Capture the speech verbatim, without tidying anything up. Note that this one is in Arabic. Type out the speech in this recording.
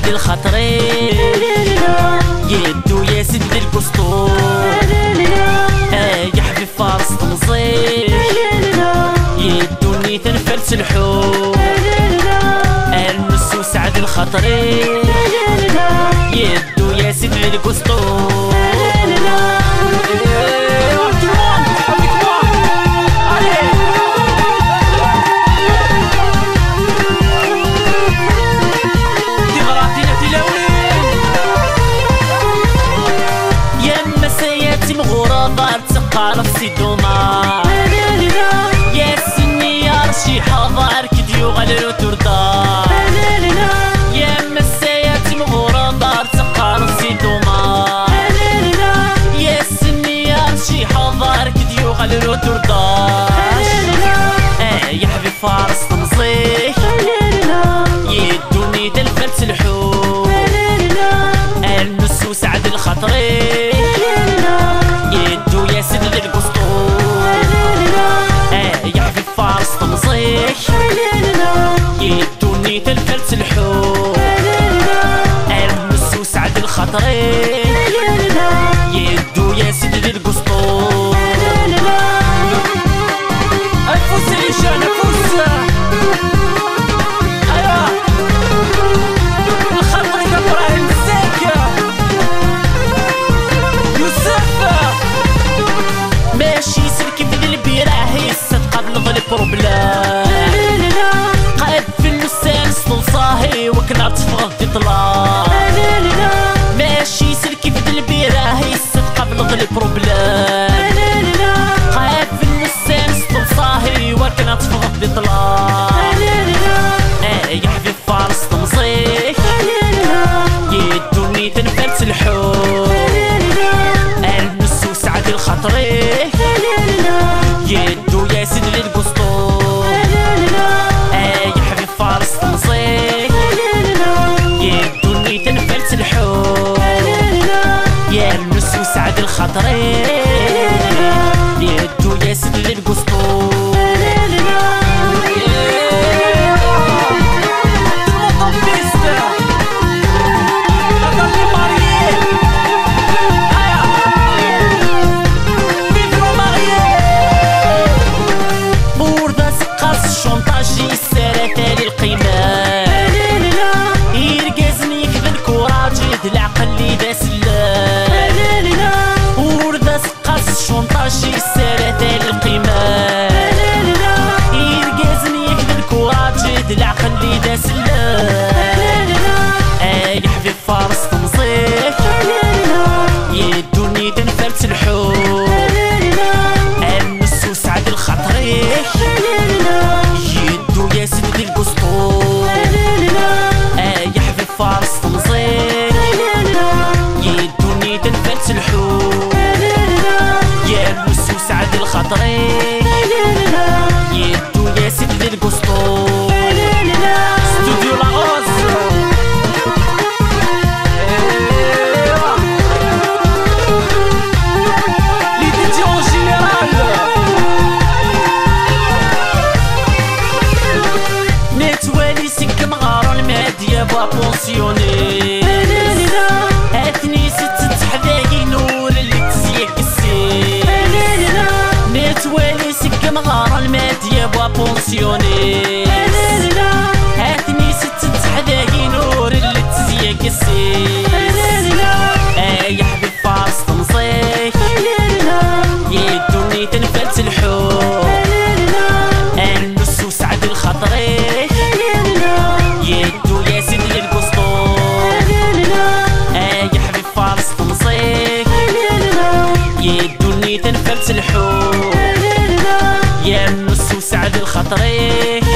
الخطري يدو يا سد القسطور يا حبيب فارس تنزيح يدوني تنفلت الحور المسو سعد الخطري يدو يا سد القسطور عرف سيدوما يا سني يا رشي حضر كديو غالو تردار يا مسايات مغورة دار تقارف سيدوما يا سني يا رشي حضر كديو غالو تردار يا حبيب فارس تنزيح يدوني دلفلت الحور المسو سعد الخطري يدو يا سد القسطور يا حبيب فارس تنزيح يدوني تلفلت الحور المسو سعد الخطري يدو يا سد القسطور الفوس ريشان الفوس بروبلام قاعد في اللسان سطل صاهي وكنا تفغض يطلع ماشي سلكي في البيرة هي الصدقة بلغ البروبلام قاعد في اللسان سطل صاهي وكنا تفغض يطلع يا حبيب فارس تنزيح يدوني تنفلت الحور المسو سعد الخطري يدو يا سيد القسطور يا حبيب فارس تنزيح يدوني تنفلت الحور يا المسو سعد الخطري يدو يا سيد القسطور شي السارة القيمة يرقازني يكذب الكورة جد العقل لي داس يا حبيب فارس تنزيح يدوني تنفلت الحور المسو سعد الخطري يدو يا سد القسطور يا حبيب فارس تنزيح يدوني تنفلت الحور يا المسو سعد الخطري يدو يا سد القسطور ستوديو لاغوز لي دي جي اون جينيرال نتوالي سك مغارون مادية با بونسيوني هاتني ست تحذاقي نور اللي تزيق السين نتوالي سك مغارة المادية بوا بونسيوني هاتني ست تحذاقي نور اللي تزيق السين يا حبيب فارس تنزيح يدوني تنفلت الحور المسو سعد الخطري يدو يا سيد القسطور يا حبيب فارس تنزيح يدوني تنفلت الحور يا مسو سعد الخطري